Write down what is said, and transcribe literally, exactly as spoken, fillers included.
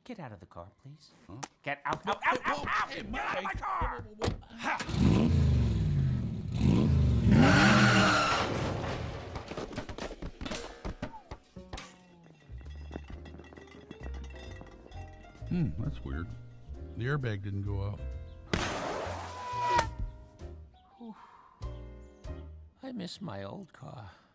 Get out of the car, please. Huh? Get out, out, out, out, out! Hey, Get out of my Mike. car! Whoa, whoa, whoa. Ha! Hmm, that's weird. The airbag didn't go off. I miss my old car.